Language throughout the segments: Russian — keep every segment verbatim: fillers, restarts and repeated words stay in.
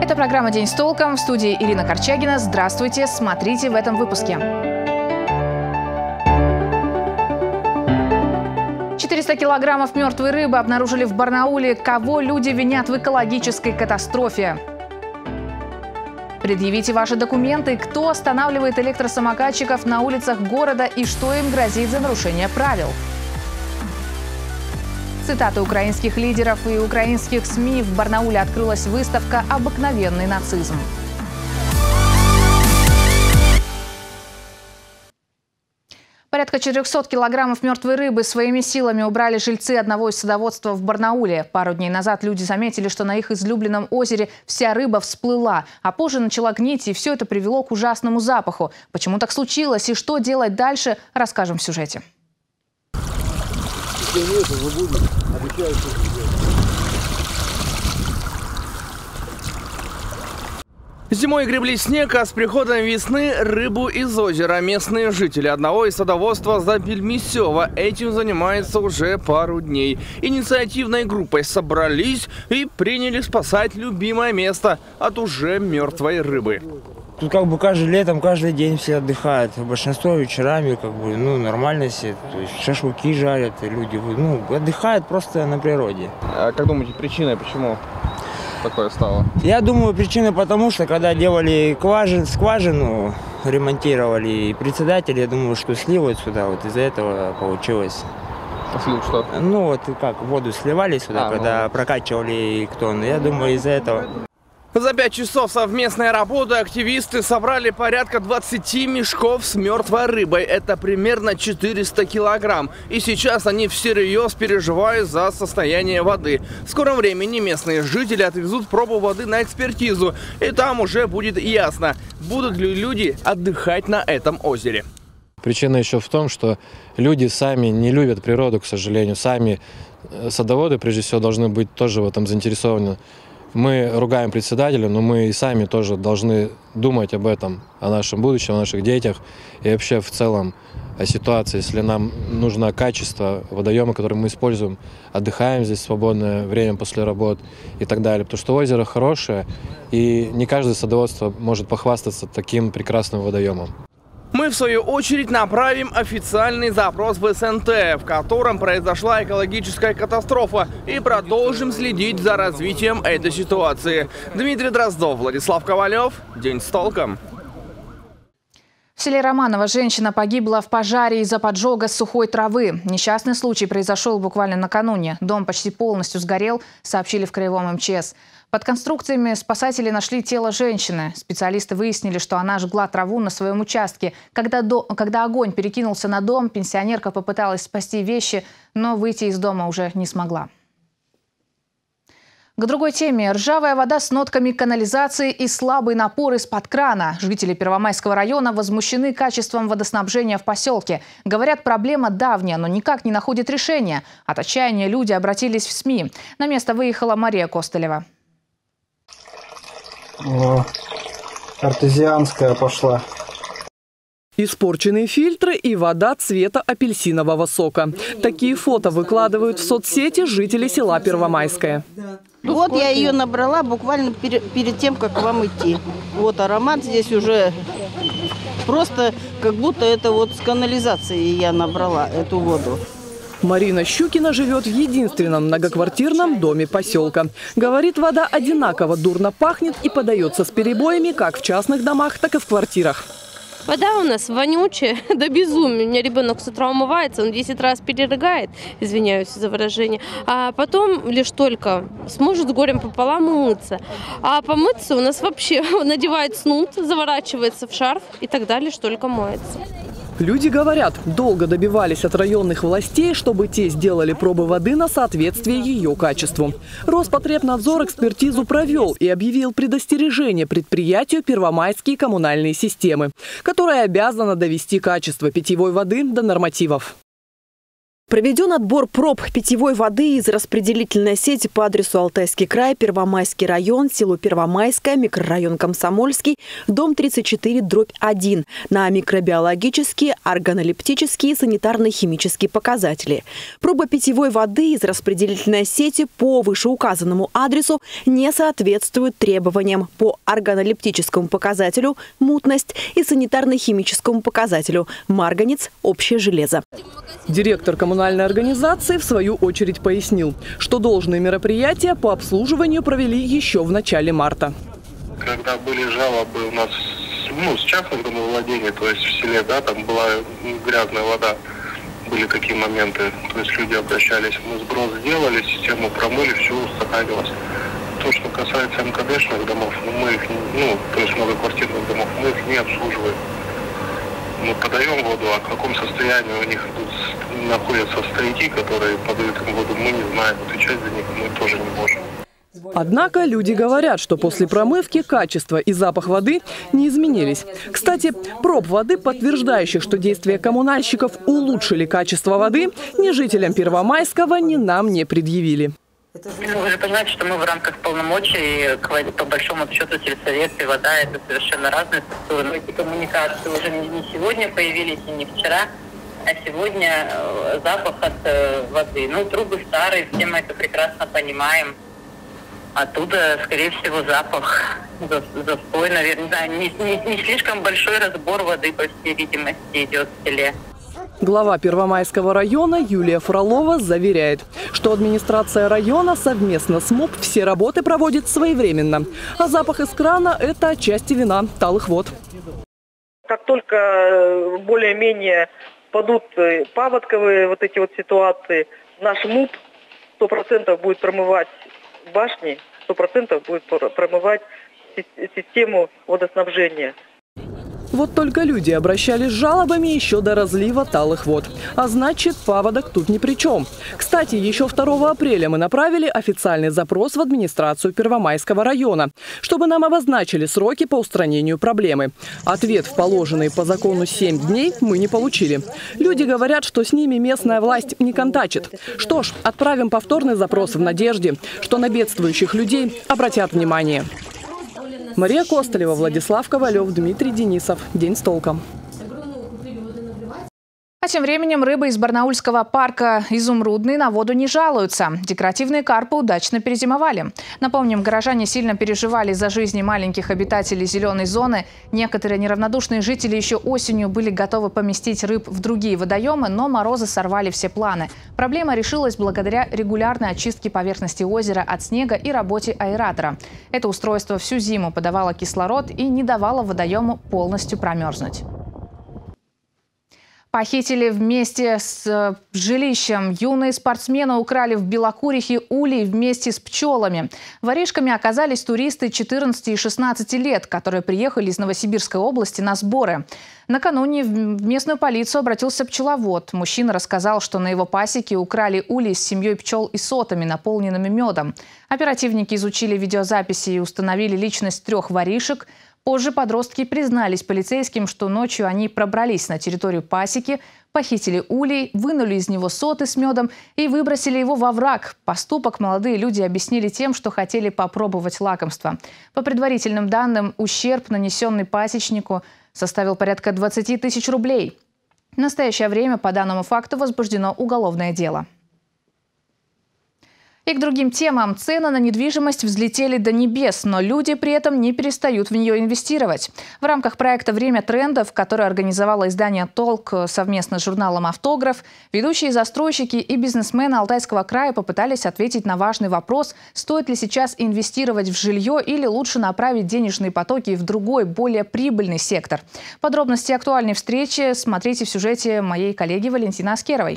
Это программа «День с толком». В студии Ирина Корчагина. Здравствуйте. Смотрите в этом выпуске. четыреста килограммов мертвой рыбы обнаружили в Барнауле. Кого люди винят в экологической катастрофе? Предъявите ваши документы. Кто останавливает электросамокатчиков на улицах города и что им грозит за нарушение правил? Цитаты украинских лидеров и украинских СМИ. В Барнауле открылась выставка «Обыкновенный нацизм». Порядка четырёхсот килограммов мертвой рыбы своими силами убрали жильцы одного из садоводства в Барнауле. Пару дней назад люди заметили, что на их излюбленном озере вся рыба всплыла, а позже начала гнить, и все это привело к ужасному запаху. Почему так случилось и что делать дальше, расскажем в сюжете. Зимой гребли снег, а с приходом весны рыбу из озера. Местные жители одного из садоводства Запельмисева этим занимаются уже пару дней. Инициативной группой собрались и приняли спасать любимое место от уже мертвой рыбы. Тут как бы каждый летом, каждый день все отдыхают. Большинство вечерами как бы, ну, нормально все. То есть шашлыки жарят, и люди, ну, отдыхают просто на природе. А как думаете, причина, почему такое стало? Я думаю, причина потому, что когда делали скважин, скважину, ремонтировали, и председатель, я думаю, что сливают сюда, вот из-за этого получилось. Слив что? Ну вот как воду сливали сюда, а, когда ну... прокачивали тонны. Я думаю, из-за этого. За пять часов совместной работы активисты собрали порядка двадцати мешков с мертвой рыбой. Это примерно четыреста килограмм. И сейчас они всерьез переживают за состояние воды. В скором времени местные жители отвезут пробу воды на экспертизу. И там уже будет ясно, будут ли люди отдыхать на этом озере. Причина еще в том, что люди сами не любят природу, к сожалению. Сами садоводы, прежде всего, должны быть тоже в этом заинтересованы. Мы ругаем председателя, но мы и сами тоже должны думать об этом, о нашем будущем, о наших детях и вообще в целом о ситуации. Если нам нужно качество водоема, который мы используем, отдыхаем здесь в свободное время после работ и так далее. Потому что озеро хорошее, и не каждое садоводство может похвастаться таким прекрасным водоемом. Мы, в свою очередь, направим официальный запрос в эс эн тэ, в котором произошла экологическая катастрофа, и продолжим следить за развитием этой ситуации. Дмитрий Дроздов, Владислав Ковалев. День с толком. В селе Романово женщина погибла в пожаре из-за поджога сухой травы. Несчастный случай произошел буквально накануне. Дом почти полностью сгорел, сообщили в краевом эм че эс. Под конструкциями спасатели нашли тело женщины. Специалисты выяснили, что она жгла траву на своем участке. Когда, до... Когда огонь перекинулся на дом, пенсионерка попыталась спасти вещи, но выйти из дома уже не смогла. К другой теме. Ржавая вода с нотками канализации и слабый напор из-под крана. Жители Первомайского района возмущены качеством водоснабжения в поселке. Говорят, проблема давняя, но никак не находит решения. От отчаяния люди обратились в СМИ. На место выехала Мария Костылева. О, артезианская пошла. Испорченные фильтры и вода цвета апельсинового сока. Такие фото выкладывают в соцсети жители села Первомайское. Вот я ее набрала буквально перед, перед тем, как к вам идти. Вот аромат здесь уже просто как будто это вот с канализации я набрала эту воду. Марина Щукина живет в единственном многоквартирном доме поселка. Говорит, вода одинаково дурно пахнет и подается с перебоями как в частных домах, так и в квартирах. Вода у нас вонючая до безумия. У меня ребенок с утра умывается, он десять раз перерыгает, извиняюсь за выражение, а потом лишь только сможет с горем пополам умыться. А помыться у нас вообще надевает снуд, заворачивается в шарф и тогда лишь только моется. Люди говорят, долго добивались от районных властей, чтобы те сделали пробы воды на соответствие ее качеству. Роспотребнадзор экспертизу провел и объявил предостережение предприятию «Первомайские коммунальные системы», которое обязано довести качество питьевой воды до нормативов. Проведен отбор проб питьевой воды из распределительной сети по адресу Алтайский край, Первомайский район, село Первомайское, микрорайон Комсомольский, дом тридцать четыре дробь один на микробиологические, органолептические и санитарно-химические показатели. Проба питьевой воды из распределительной сети по вышеуказанному адресу не соответствует требованиям по органолептическому показателю мутность и санитарно-химическому показателю марганец, общее железо. Директор коммунальной организации в свою очередь пояснил, что должные мероприятия по обслуживанию провели еще в начале марта. Когда были жалобы у нас, ну, с частных домовладений, то есть в селе, да, там была грязная вода, были такие моменты, то есть люди обращались, мы сброс сделали, систему промыли, все устаканилось. То, что касается эм ка дэшных домов, мы их, ну, то есть многоквартирных домов, мы их не обслуживаем. Мы подаем воду, а в каком состоянии у них тут находятся стояки, которые подают им воду, мы не знаем, отвечать за них мы тоже не можем. Однако люди говорят, что после промывки качество и запах воды не изменились. Кстати, проб воды, подтверждающих, что действия коммунальщиков улучшили качество воды, ни жителям Первомайского, ни нам не предъявили. Ну, вы же понимаете, что мы в рамках полномочий, по большому счету, сельсовет и вода – это совершенно разные структуры. Но эти коммуникации уже не сегодня появились и не вчера, а сегодня запах от воды. Ну, трубы старые, все мы это прекрасно понимаем. Оттуда, скорее всего, запах, застой, наверное, не знаю, не, не, не слишком большой разбор воды, по всей видимости, идет в селе. Глава Первомайского района Юлия Фролова заверяет, что администрация района совместно с МУП все работы проводит своевременно. А запах из крана – это отчасти вина талых вод. Как только более-менее падут паводковые вот эти вот ситуации, наш МУП сто процентов будет промывать башни, сто процентов будет промывать систему водоснабжения. Вот только люди обращались с жалобами еще до разлива талых вод. А значит, паводок тут ни при чем. Кстати, еще второго апреля мы направили официальный запрос в администрацию Первомайского района, чтобы нам обозначили сроки по устранению проблемы. Ответ в положенные по закону семь дней мы не получили. Люди говорят, что с ними местная власть не контачит. Что ж, отправим повторный запрос в надежде, что на бедствующих людей обратят внимание. Мария Костолева, Владислав Ковалев, Дмитрий Денисов. День с толком. А тем временем рыбы из барнаульского парка «Изумрудный» на воду не жалуются. Декоративные карпы удачно перезимовали. Напомним, горожане сильно переживали за жизни маленьких обитателей зеленой зоны. Некоторые неравнодушные жители еще осенью были готовы поместить рыб в другие водоемы, но морозы сорвали все планы. Проблема решилась благодаря регулярной очистке поверхности озера от снега и работе аэратора. Это устройство всю зиму подавало кислород и не давало водоему полностью промерзнуть. Похитили вместе с жилищем. Юные спортсмены украли в Белокурихе улей вместе с пчелами. Воришками оказались туристы четырнадцати и шестнадцати лет, которые приехали из Новосибирской области на сборы. Накануне в местную полицию обратился пчеловод. Мужчина рассказал, что на его пасеке украли улей с семьей пчел и сотами, наполненными медом. Оперативники изучили видеозаписи и установили личность трех воришек. Позже подростки признались полицейским, что ночью они пробрались на территорию пасеки, похитили улей, вынули из него соты с медом и выбросили его во враг. Поступок молодые люди объяснили тем, что хотели попробовать лакомство. По предварительным данным, ущерб, нанесенный пасечнику, составил порядка двадцати тысяч рублей. В настоящее время по данному факту возбуждено уголовное дело. И к другим темам. Цены на недвижимость взлетели до небес, но люди при этом не перестают в нее инвестировать. В рамках проекта «Время трендов», который организовало издание «Толк» совместно с журналом «Автограф», ведущие застройщики и бизнесмены Алтайского края попытались ответить на важный вопрос, стоит ли сейчас инвестировать в жилье или лучше направить денежные потоки в другой, более прибыльный сектор. Подробности актуальной встречи смотрите в сюжете моей коллеги Валентины Аскеровой.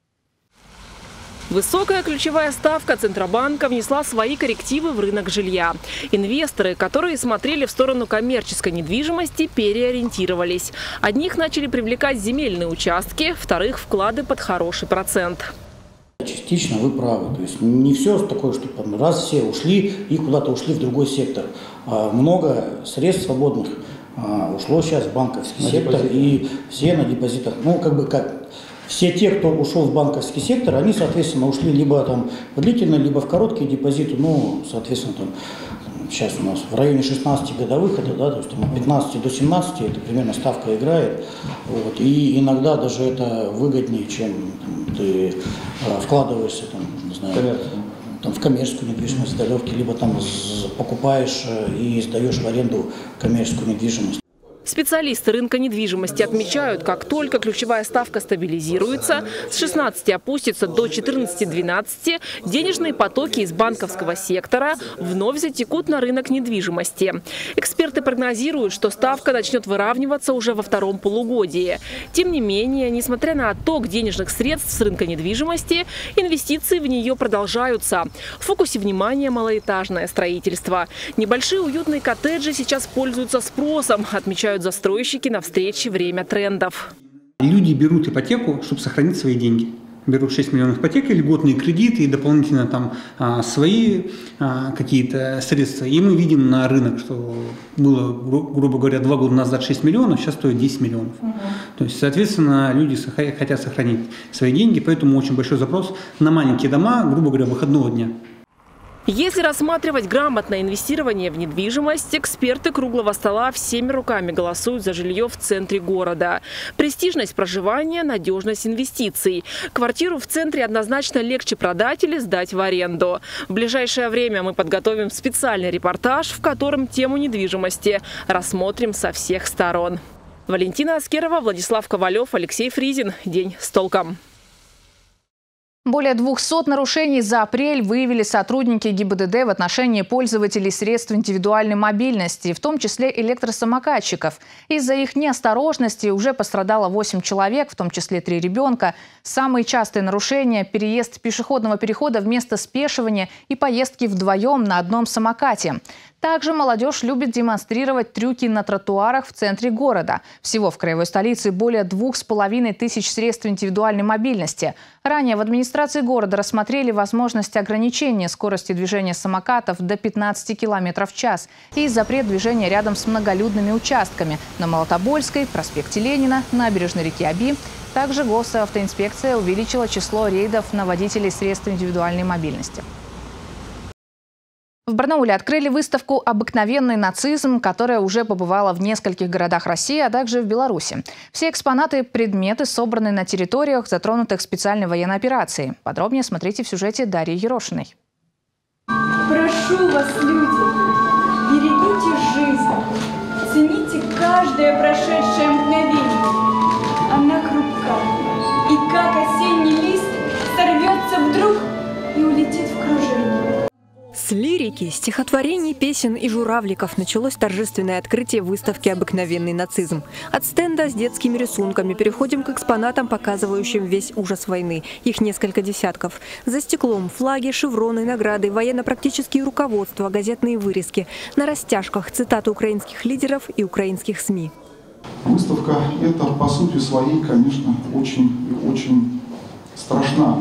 Высокая ключевая ставка Центробанка внесла свои коррективы в рынок жилья. Инвесторы, которые смотрели в сторону коммерческой недвижимости, переориентировались. Одних начали привлекать земельные участки, вторых – вклады под хороший процент. Частично вы правы. То есть не все такое, что там раз все ушли и куда-то ушли в другой сектор. А много средств свободных а, ушло сейчас в банковский на сектор депозит. И все на депозитах. Ну, как бы как... Все те, кто ушел в банковский сектор, они, соответственно, ушли либо там в длительные, либо в короткие депозиты, ну, соответственно, там, сейчас у нас в районе шестнадцати годовых, это, да, то есть там, от пятнадцати до семнадцати это примерно ставка играет. Вот, и иногда даже это выгоднее, чем там, ты а, вкладываешься там, не знаю, там, в коммерческую недвижимость, сдалевки, либо там покупаешь и сдаешь в аренду коммерческую недвижимость. Специалисты рынка недвижимости отмечают, как только ключевая ставка стабилизируется, с шестнадцати опустится до четырнадцати-двенадцати, денежные потоки из банковского сектора вновь затекут на рынок недвижимости. Эксперты прогнозируют, что ставка начнет выравниваться уже во втором полугодии. Тем не менее, несмотря на отток денежных средств с рынка недвижимости, инвестиции в нее продолжаются. В фокусе внимания малоэтажное строительство. Небольшие уютные коттеджи сейчас пользуются спросом, отмечают застройщики на встрече «Время трендов». Люди берут ипотеку, чтобы сохранить свои деньги. Берут шесть миллионов ипотеки, льготные кредиты и дополнительно там а, свои а, какие-то средства. И мы видим на рынок, что было, гру грубо говоря, два года назад шесть миллионов, сейчас стоит десять миллионов. Угу. То есть, соответственно, люди хотят сохранить свои деньги, поэтому очень большой запрос на маленькие дома, грубо говоря, выходного дня. Если рассматривать грамотное инвестирование в недвижимость, эксперты круглого стола всеми руками голосуют за жилье в центре города. Престижность проживания, надежность инвестиций. Квартиру в центре однозначно легче продать или сдать в аренду. В ближайшее время мы подготовим специальный репортаж, в котором тему недвижимости рассмотрим со всех сторон. Валентина Аскерова, Владислав Ковалев, Алексей Фризин. День с толком. Более двухсот нарушений за апрель выявили сотрудники ГИБДД в отношении пользователей средств индивидуальной мобильности, в том числе электросамокатчиков. Из-за их неосторожности уже пострадало восемь человек, в том числе три ребенка. Самые частые нарушения – переезд пешеходного перехода вместо спешивания и поездки вдвоем на одном самокате. Также молодежь любит демонстрировать трюки на тротуарах в центре города. Всего в краевой столице более двух с половиной тысяч средств индивидуальной мобильности. Ранее в администрации города рассмотрели возможность ограничения скорости движения самокатов до пятнадцати километров в час и запрет движения рядом с многолюдными участками на Молотобойской, проспекте Ленина, набережной реки Оби. Также госавтоинспекция увеличила число рейдов на водителей средств индивидуальной мобильности. В Барнауле открыли выставку «Обыкновенный нацизм», которая уже побывала в нескольких городах России, а также в Беларуси. Все экспонаты – предметы, собранные на территориях, затронутых специальной военной операцией. Подробнее смотрите в сюжете Дарьи Ерошиной. Прошу вас, люди, берегите жизнь, цените каждое прошедшее мгновение. Она хрупка, и как осенний лист сорвется вдруг и улетит в кружение. С лирики, стихотворений, песен и журавликов началось торжественное открытие выставки «Обыкновенный нацизм». От стенда с детскими рисунками переходим к экспонатам, показывающим весь ужас войны. Их несколько десятков. За стеклом флаги, шевроны, награды, военно-практические руководства, газетные вырезки. На растяжках цитаты украинских лидеров и украинских СМИ. Выставка эта, по сути своей, конечно, очень и очень страшна.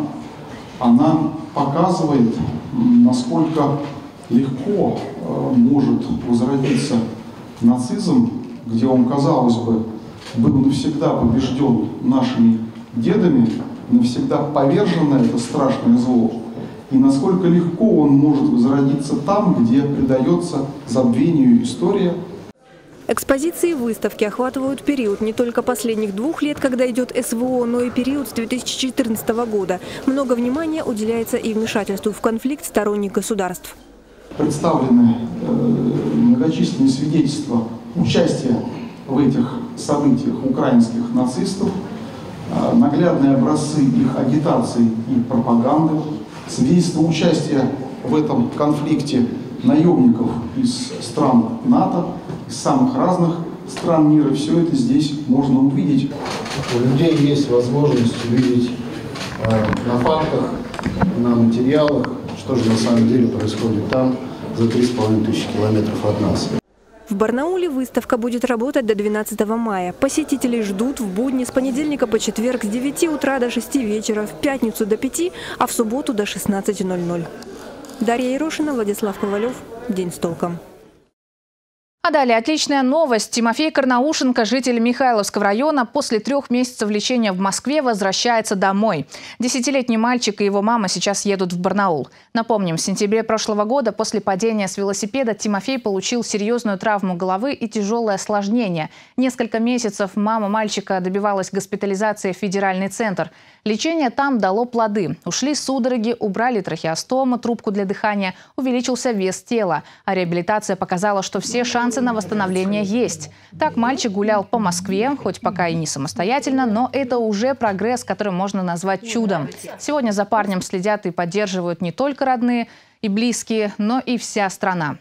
Она показывает, насколько легко э, может возродиться нацизм, где он, казалось бы, был навсегда побежден нашими дедами, навсегда повержен на это страшное зло, и насколько легко он может возродиться там, где предается забвению история. Экспозиции выставки охватывают период не только последних двух лет, когда идет СВО, но и период с две тысячи четырнадцатого года. Много внимания уделяется и вмешательству в конфликт сторонних государств. Представлены э, многочисленные свидетельства участия в этих событиях украинских нацистов, э, наглядные образцы их агитации и пропаганды, свидетельства участия в этом конфликте наемников из стран НАТО, из самых разных стран мира. Все это здесь можно увидеть. У людей есть возможность увидеть э, на фактах, на материалах, что же на самом деле происходит там, за три с половиной тысячи километров от нас. В Барнауле выставка будет работать до двенадцатого мая. Посетителей ждут в будни с понедельника по четверг с девяти утра до шести вечера, в пятницу до пяти, а в субботу до шестнадцати ноль-ноль. Дарья Ерошина, Владислав Ковалев. День с толком. А далее отличная новость. Тимофей Карнаушенко, житель Михайловского района, после трех месяцев лечения в Москве возвращается домой. Десятилетний мальчик и его мама сейчас едут в Барнаул. Напомним, в сентябре прошлого года после падения с велосипеда Тимофей получил серьезную травму головы и тяжелое осложнение. Несколько месяцев мама мальчика добивалась госпитализации в федеральный центр. Лечение там дало плоды. Ушли судороги, убрали трахеостому, трубку для дыхания, увеличился вес тела. А реабилитация показала, что все шансы на восстановление есть. Так мальчик гулял по Москве, хоть пока и не самостоятельно, но это уже прогресс, который можно назвать чудом. Сегодня за парнем следят и поддерживают не только родные и близкие, но и вся страна.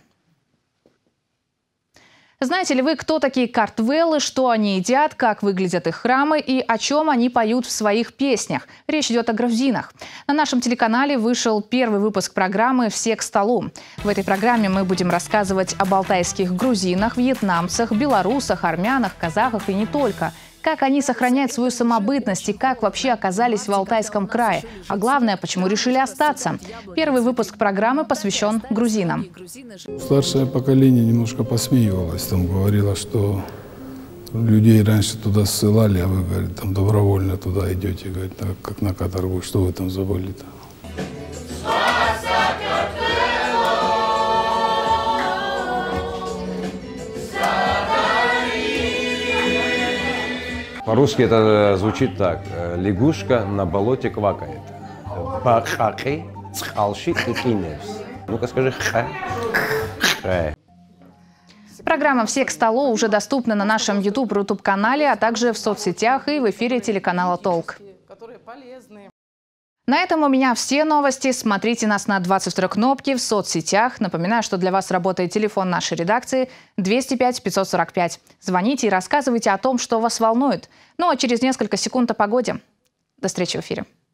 Знаете ли вы, кто такие картвеллы, что они едят, как выглядят их храмы и о чем они поют в своих песнях? Речь идет о грузинах. На нашем телеканале вышел первый выпуск программы «Все к столу». В этой программе мы будем рассказывать об алтайских грузинах, вьетнамцах, белорусах, армянах, казахах и не только. Как они сохраняют свою самобытность и как вообще оказались в Алтайском крае. А главное, почему решили остаться. Первый выпуск программы посвящен грузинам. Старшее поколение немножко посмеивалось, там говорило, что людей раньше туда ссылали, а вы, говорит, там добровольно туда идете, говорит, как на каторгу. Что вы там забыли-то? По-русски это звучит так. Лягушка на болоте квакает. Бахахи, цхалши и киневс. Ну-ка скажи ха. Ха. Программа «Все к столу» уже доступна на нашем YouTube-рутуб-канале, а также в соцсетях и в эфире телеканала «Толк». На этом у меня все новости. Смотрите нас на двадцать второй кнопке в соцсетях. Напоминаю, что для вас работает телефон нашей редакции двести пять пятьсот сорок пять. Звоните и рассказывайте о том, что вас волнует. Ну а через несколько секунд о погоде. До встречи в эфире.